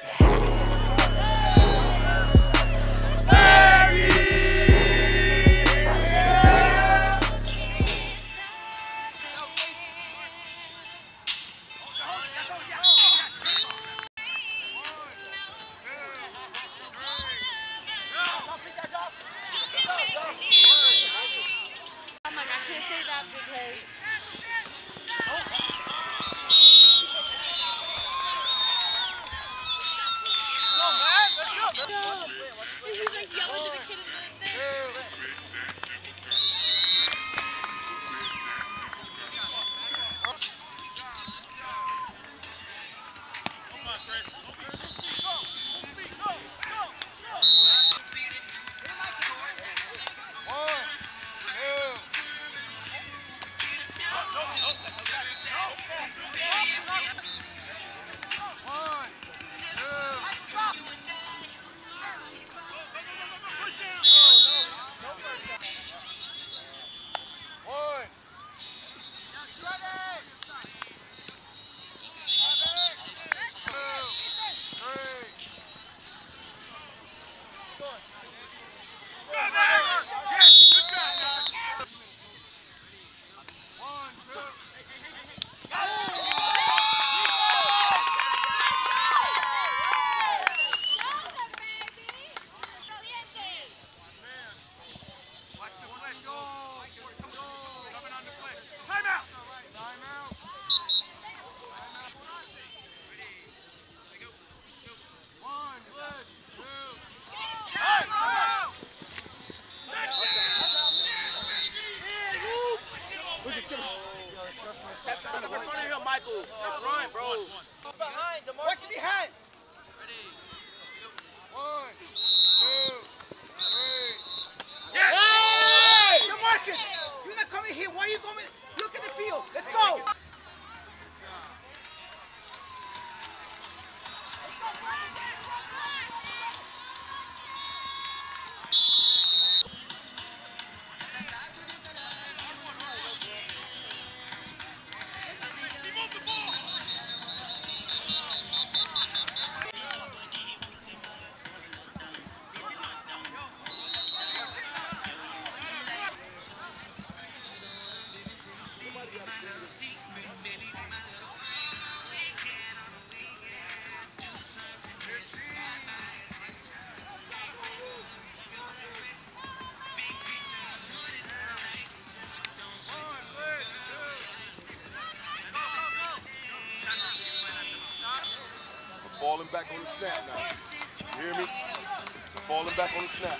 Falling back on the snap now. You hear me? Falling back on the snap.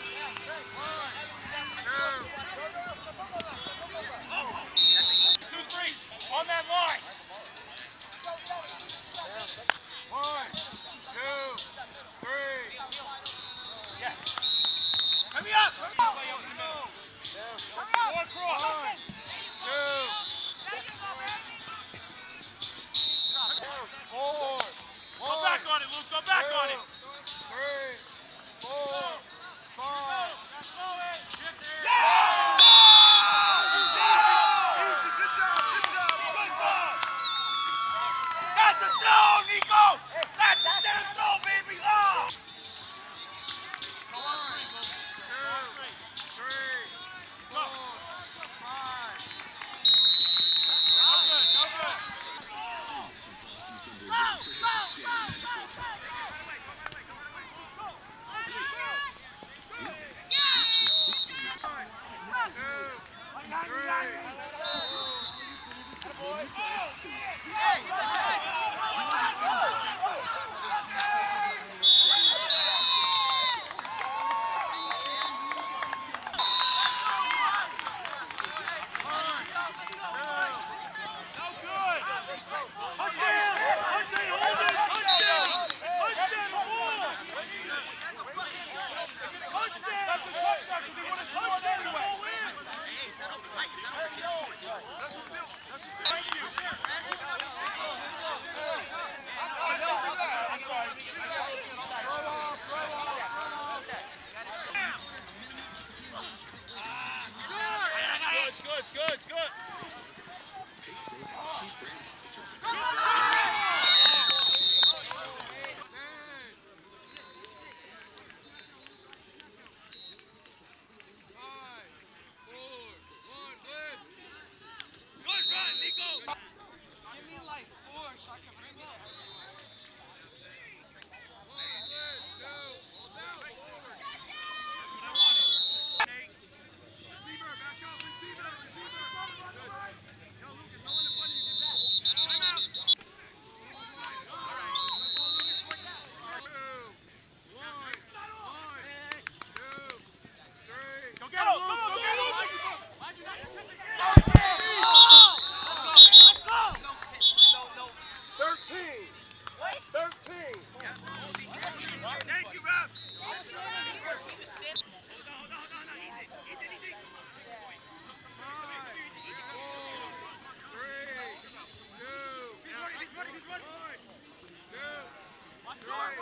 On that line. 1, 2, 3. Yes. Hurry up. Hurry up. One cross. 1, 2. 4. Go back on it, Luke. Go back on it. 3, 4, 5. That's a throw, Nico! That's a damn throw, baby! Oh! 1, 2, 3, 4, 5. No good, no good. Go, go, go, go, go.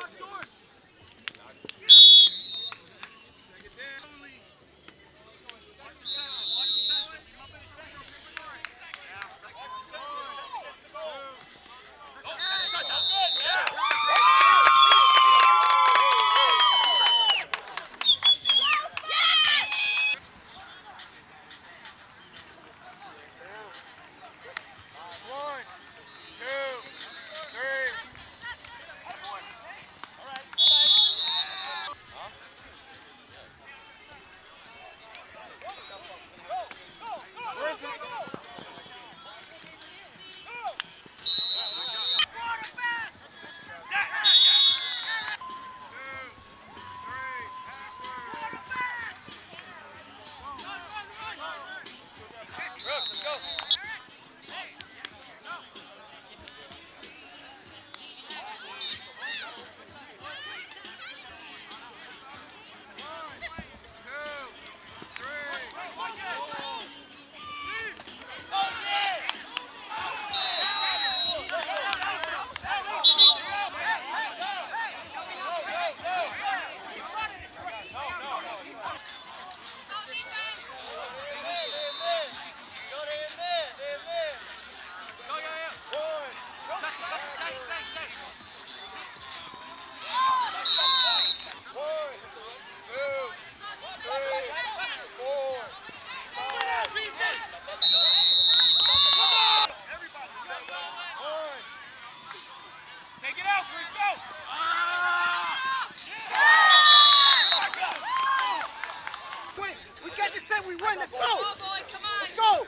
We win. Let's go. Oh boy, come on. Let's go.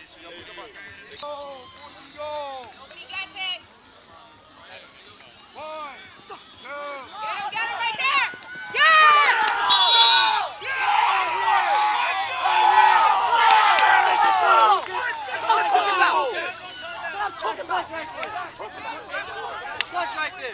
Nobody gets it. 1, 2. Get him right there. Yes! That's what I'm talking about right there. Clutch right there.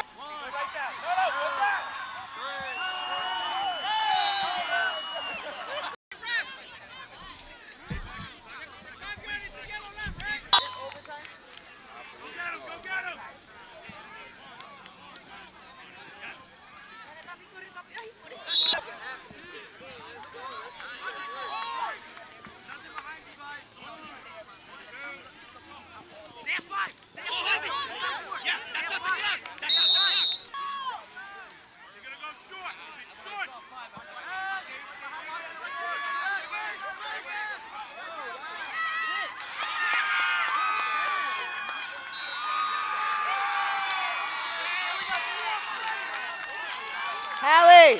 Hallie!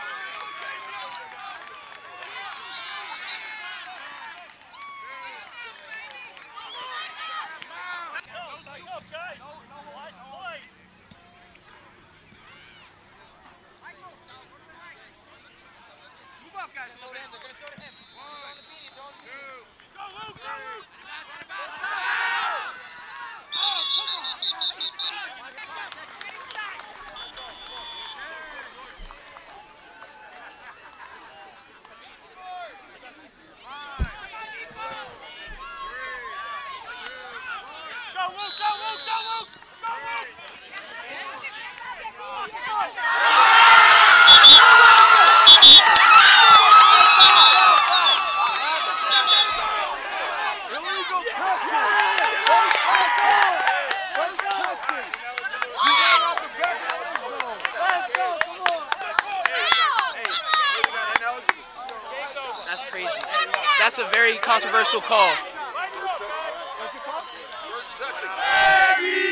That's crazy. That's a very controversial call. First touching.